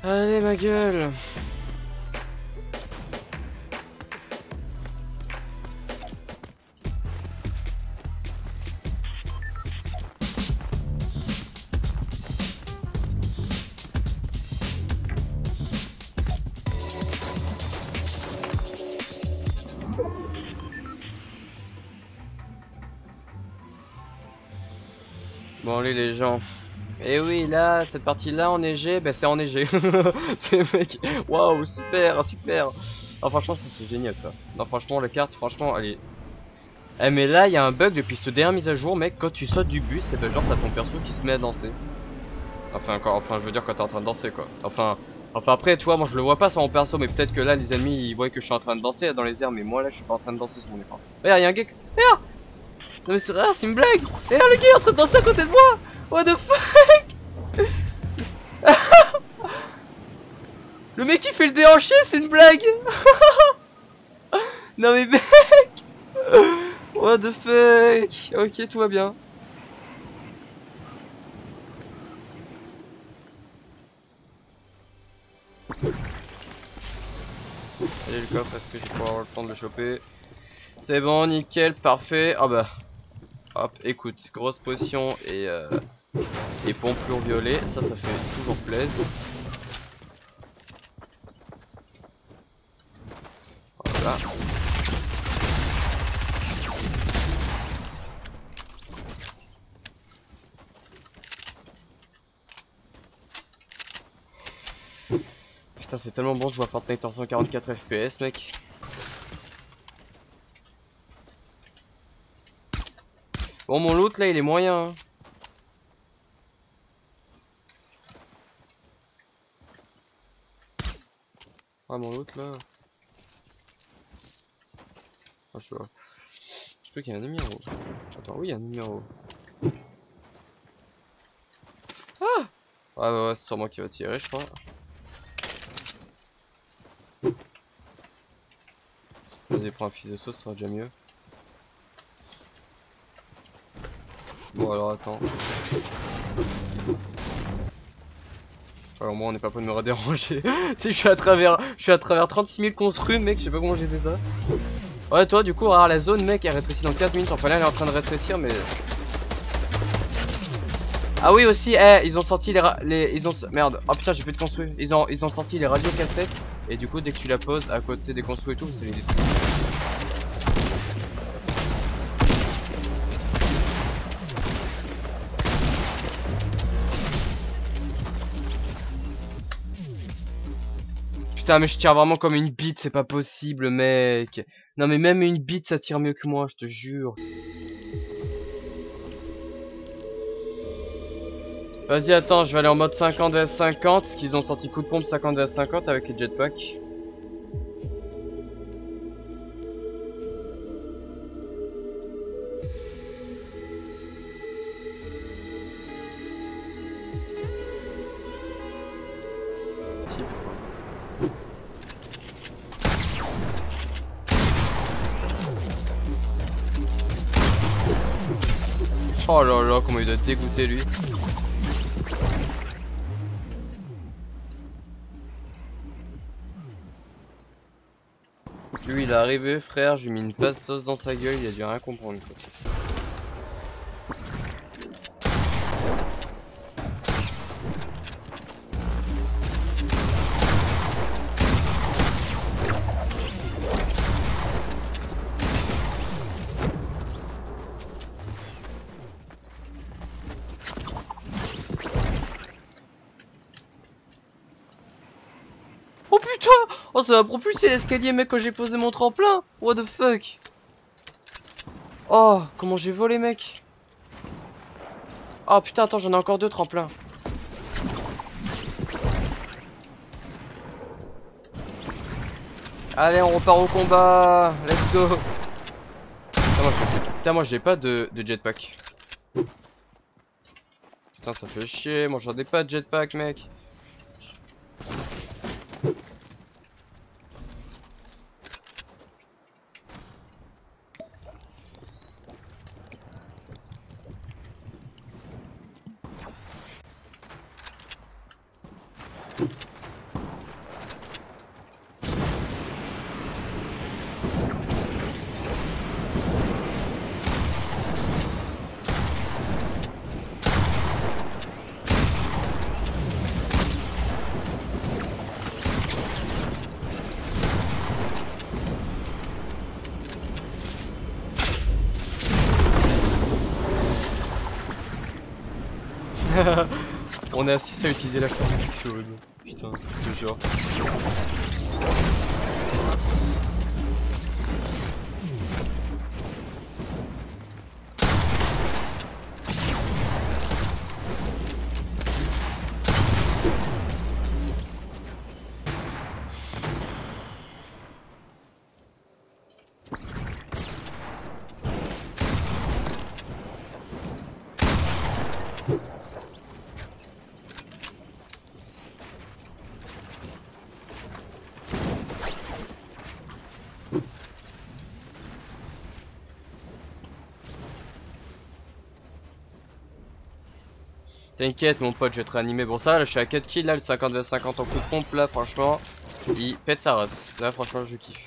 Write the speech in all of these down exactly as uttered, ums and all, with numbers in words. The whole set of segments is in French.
Allez ma gueule. Bon allez les gens. Et oui là, cette partie là enneigée, bah c'est enneigé. C'est mec, waouh super, super. Ah franchement ça c'est génial ça. Non franchement la carte, franchement elle est... Eh mais là il y a un bug depuis cette dernière mise à jour mec, quand tu sautes du bus, et ben genre t'as ton perso qui se met à danser. Enfin quand, enfin je veux dire quand t'es en train de danser quoi. Enfin, enfin après tu vois moi je le vois pas sur mon perso, mais peut-être que là les ennemis ils voient que je suis en train de danser dans les airs, mais moi là je suis pas en train de danser sur mon écran. Regarde y'a un gars... Regarde. Non mais c'est rare, c'est une blague. Regarde le gars est en train de danser à côté de moi. What the fuck. Le mec qui fait le déhanché, c'est une blague. Non mais mec. What the fuck. Ok tout va bien. Allez le coffre, est-ce que je vais pouvoir avoir le temps de le choper? C'est bon, nickel, parfait. Ah bah. Hop, écoute, grosse potion et, euh, et pompure violet, ça, ça fait toujours plaisir. Voilà. Putain, c'est tellement bon de jouer à Fortnite en cent quarante-quatre F P S, mec. Bon, mon loot là, il est moyen. Hein. Ah, mon loot là. Ah, je sais pas. Je sais qu'il y a un numéro. Attends, oui, il y a un numéro. Ah! Ah, bah ouais, c'est sur moi qui va tirer, je crois. Vas-y, prends un fils de sauce, ça sera déjà mieux. Bon, alors attends. Alors moi on n'est pas prêt de me déranger. Tu sais je suis à travers je suis à travers trente-six mille construits mec, je sais pas comment j'ai fait ça. Ouais toi du coup rare la zone mec elle rétrécit dans quinze minutes, enfin là elle est en train de rétrécir mais... Ah oui aussi eh ils ont sorti les, ra les ils ont merde oh putain j'ai plus de construits. Ils ont ils ont sorti les radios cassettes et du coup dès que tu la poses à côté des construits et tout c'est les détruit. Putain mais je tire vraiment comme une bite, c'est pas possible mec. Non mais même une bite ça tire mieux que moi je te jure. Vas-y attends je vais aller en mode cinquante vs cinquante parce qu'ils ont sorti coup de pompe cinquante vs cinquante avec les jetpacks. Oh là là, comment il doit être dégoûté lui. Lui il est arrivé frère, j'ai mis une pastos dans sa gueule, il a dû rien comprendre quoi. Oh putain! Oh ça m'a propulsé l'escalier mec quand j'ai posé mon tremplin! What the fuck! Oh comment j'ai volé mec! Oh putain attends j'en ai encore deux tremplins. Allez on repart au combat! Let's go! Putain moi, putain, moi j'ai pas de, de jetpack. Putain ça fait chier, moi j'en ai pas de jetpack mec. On est à six à utiliser la fleur du Pixel. Putain, je te jure. T'inquiète mon pote, je vais te réanimer. Bon ça là je suis à quatre kills là, le cinquante vingt cinquante en coup de pompe là franchement il pète sa race. Là franchement je kiffe.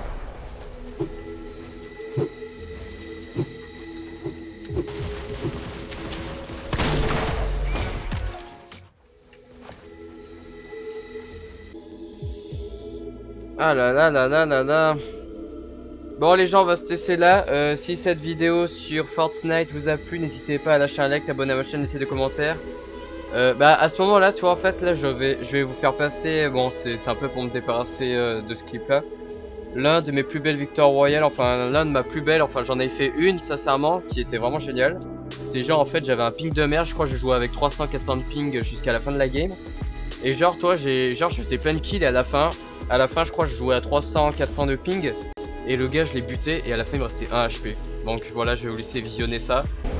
Ah là là là là là là. Bon les gens on va se laisser là, euh, si cette vidéo sur Fortnite vous a plu n'hésitez pas à lâcher un like, t'abonner à ma chaîne, laisser des commentaires. euh, Bah à ce moment là tu vois en fait là je vais, je vais vous faire passer, bon c'est un peu pour me débarrasser euh, de ce clip là, l'un de mes plus belles victoires royales, enfin l'un de ma plus belle, enfin j'en ai fait une sincèrement qui était vraiment géniale. C'est genre en fait j'avais un ping de merde, je crois que je jouais avec trois cents quatre cents de ping jusqu'à la fin de la game. Et genre toi j'ai, genre je faisais plein de kills et à la fin, à la fin je crois que je jouais à trois cents quatre cents de ping. Et le gars je l'ai buté et à la fin il me restait un H P. Donc voilà je vais vous laisser visionner ça.